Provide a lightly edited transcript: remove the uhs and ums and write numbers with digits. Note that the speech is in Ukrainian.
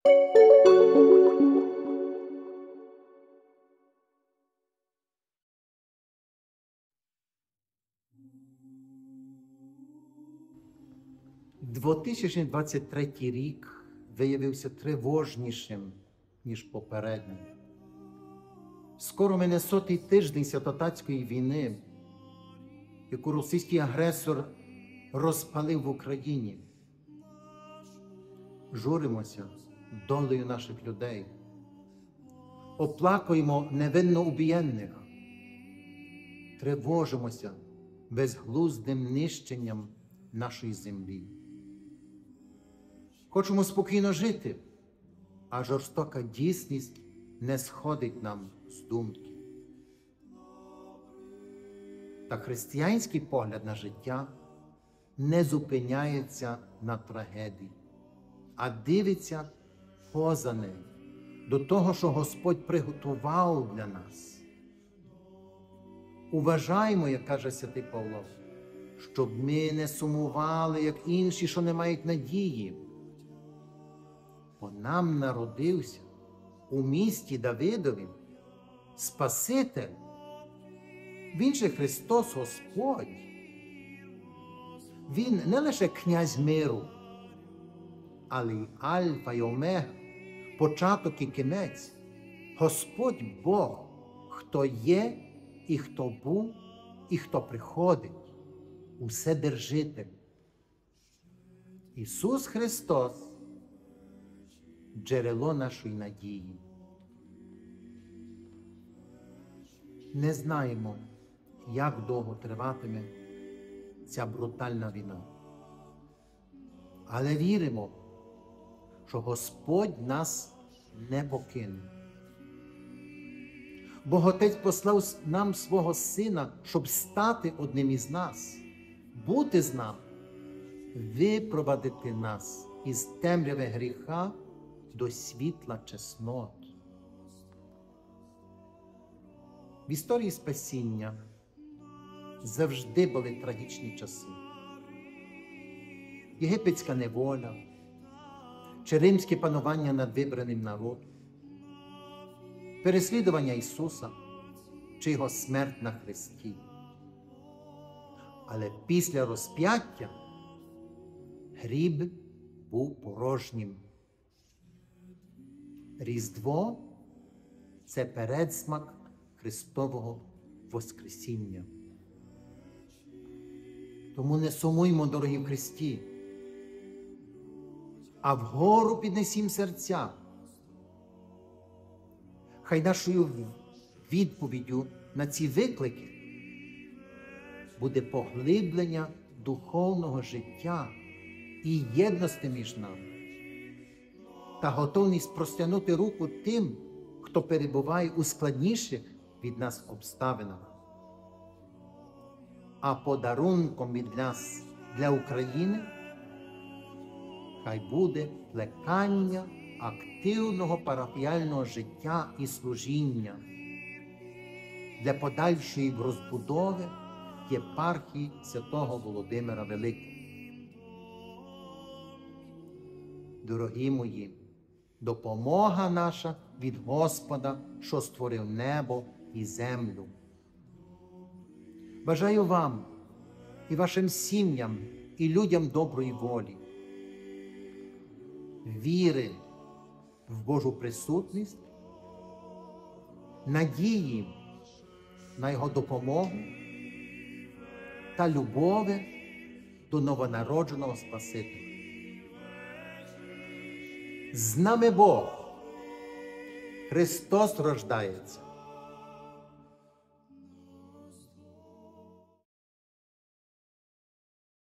«2023 рік виявився тривожнішим, ніж попередній. Скоро мине 100-й тиждень святотатської війни, яку російський агресор розпалив в Україні. Журимося долею наших людей, оплакуємо невинно убієнних, тривожимося безглуздим нищенням нашої землі. Хочемо спокійно жити, а жорстока дійсність не сходить нам з думки. Та християнський погляд на життя не зупиняється на трагедії, а дивиться поза нею, до того, що Господь приготував для нас. Уважаймо, як каже святий Павло, щоб ми не сумували, як інші, що не мають надії. Бо нам народився у місті Давидові Спаситель. Він же Христос Господь. Він не лише князь миру, але й Альфа й Омега, початок і кінець. Господь Бог, хто є і хто був, і хто приходить. Уседержитель. Ісус Христос – джерело нашої надії. Не знаємо, як довго триватиме ця брутальна війна. Але віримо, що Господь нас не покине. Бог Отець послав нам свого Сина, щоб стати одним із нас, бути з нами, випровадити нас із темряви гріха до світла чеснот. В історії спасіння завжди були трагічні часи. Єгипетська неволя, чи римське панування над вибраним народом, переслідування Ісуса, чи Його смерть на хресті. Але після розп'яття гріб був порожнім. Різдво – це передсмак Христового Воскресіння. Тому не сумуймо, дорогі в Христі, а вгору піднесім серця. Хай нашою відповіддю на ці виклики буде поглиблення духовного життя і єдності між нами та готовність простягнути руку тим, хто перебуває у складніших від нас обставинах. А подарунком від нас для України хай буде плекання активного парафіяльного життя і служіння для подальшої розбудови єпархії святого Володимира Великого. Дорогі мої, допомога наша від Господа, що створив небо і землю. Бажаю вам і вашим сім'ям, і людям доброї волі, віри в Божу присутність, надії на Його допомогу та любові до новонародженого Спасителя. З нами Бог! Христос рождається!